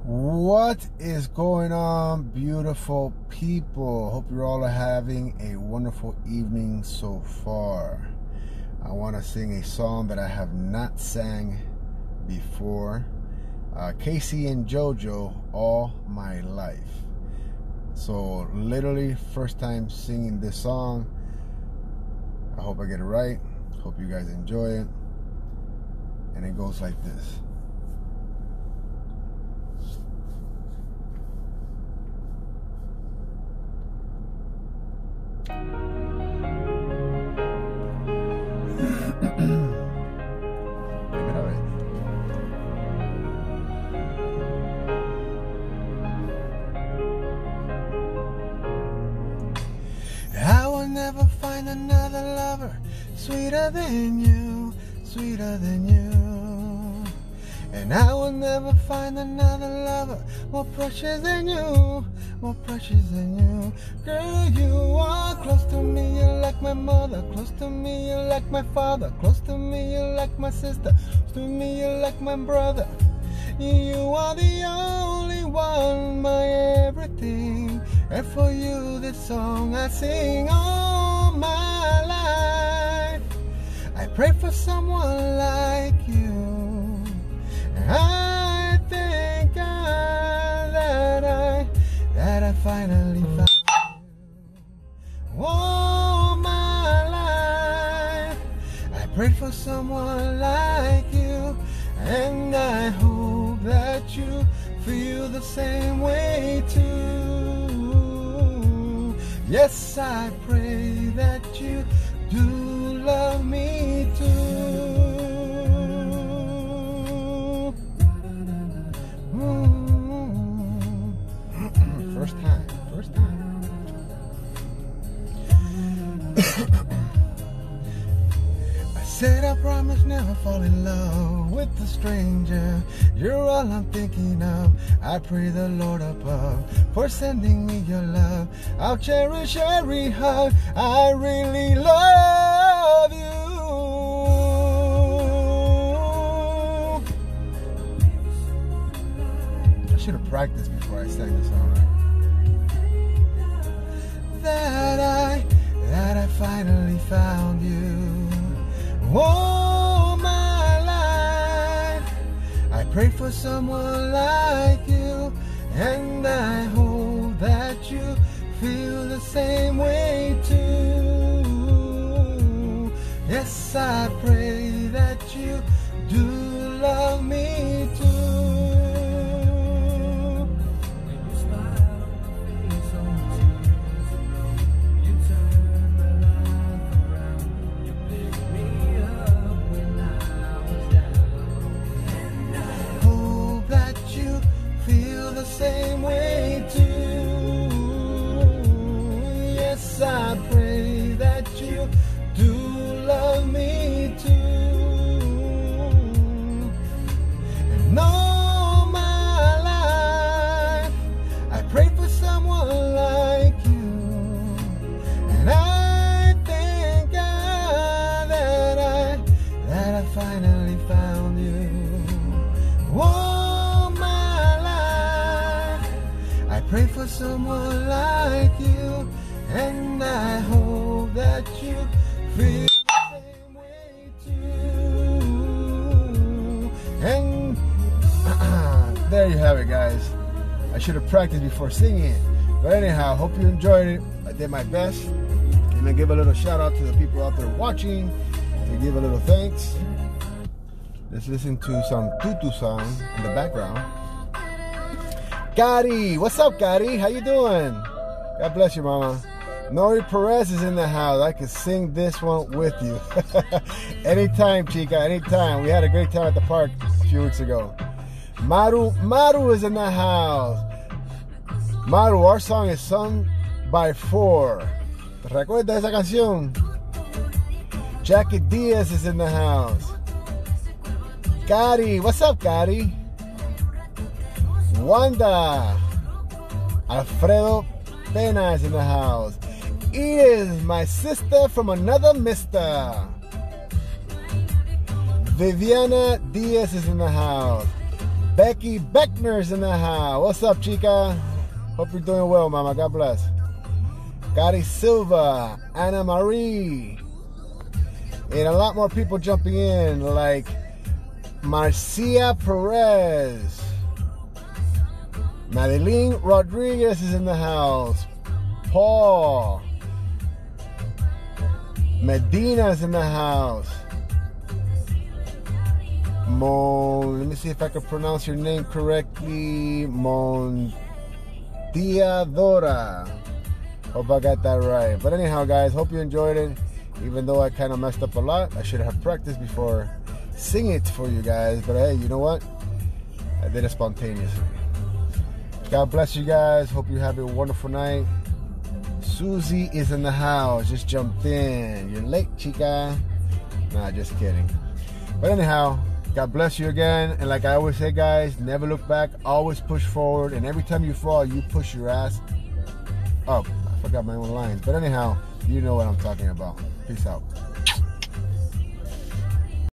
What is going on, beautiful people? Hope you're all having a wonderful evening so far. I want to sing a song that I have not sang before. Casey and JoJo, All My Life. So literally first time singing this song. I hope I get it right. Hope you guys enjoy it. And it goes like this. I will never find another lover sweeter than you, sweeter than you. And I will never find another lover more precious than you, more precious than you. Girl, you are close to me, you're like my mother. Close to me, you're like my father. Close to me, you're like my sister. Close to me, you're like my brother. You are the only one, my everything. And for you, this song I sing all my life. I pray for someone like you. I thank God that I finally found you. All my life, I prayed for someone like you, and I hope that you feel the same way too. Yes, I pray that you do love me too. First time. I said I promise never fall in love with a stranger. You're all I'm thinking of. I pray the Lord above for sending me your love. I'll cherish every hug. I really love you. I should have practiced before I sang this song, right? That I finally found you. All my life, I pray for someone like you, and I hope that you feel the same way too. Yes, I pray that you do love me too. Same way too. Yes, I pray that you do love me too. And all my life, I pray for someone like you, and I thank God that I finally found you. Pray for someone like you, and I hope that you feel the same way too. And there you have it, guys. I should have practiced before singing it. But anyhow, hope you enjoyed it. I did my best. And I give a little shout out to the people out there watching. To give a little thanks. Let's listen to some Tutu song in the background. Gotti, what's up, Gotti? How you doing? God bless you, mama. Nori Perez is in the house. I can sing this one with you. Anytime, chica, anytime. We had a great time at the park a few weeks ago. Maru is in the house. Maru, our song is sung by 4. ¿Te recuerdas esa canción? Jackie Diaz is in the house. Gotti, what's up, Gotti? Wanda, Alfredo Pena is in the house. Edith, my sister from another mister. Viviana Diaz is in the house. Becky Beckner's in the house. What's up, chica? Hope you're doing well, mama. God bless. Gary Silva, Anna Marie, and a lot more people jumping in, like Marcia Perez. Madeline Rodriguez is in the house. Paul Medina's in the house. Let me see if I can pronounce your name correctly. Montiadora. Hope I got that right. But anyhow, guys, hope you enjoyed it. Even though I kind of messed up a lot, I should have practiced before singing it for you guys. But hey, you know what? I did it spontaneously. God bless you guys. Hope you have a wonderful night. Susie is in the house. Just jumped in. You're late, chica. Nah, just kidding. But anyhow, God bless you again. And like I always say, guys, never look back. Always push forward. And every time you fall, you push your ass up. I forgot my own lines. But anyhow, you know what I'm talking about. Peace out.